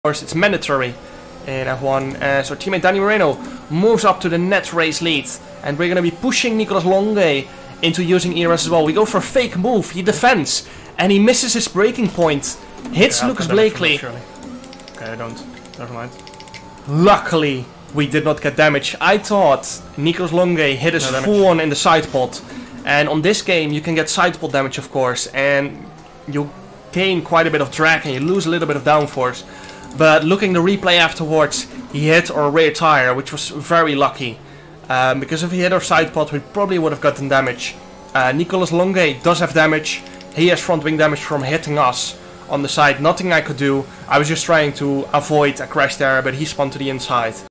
course, it's mandatory in F1. So teammate Danny Moreno moves up to the net race lead, and we're going to be pushing Nicolas Longuet into using ERS as well. We go for a fake move, he defends, and he misses his braking point, hits Lucas Blakely. Okay, I don't. Never mind. Luckily, we did not get damage. I thought Nicolas Longuet hit us full on in the side pod, and on this game you can get side pod damage, of course, and you gain quite a bit of drag and you lose a little bit of downforce. But looking at the replay afterwards, he hit our rear tire, which was very lucky. Because if he hit our side pod, we probably would have gotten damage. Nicolas Longuet does have damage. He has front wing damage from hitting us on the side. Nothing I could do. I was just trying to avoid a crash there, but he spun to the inside.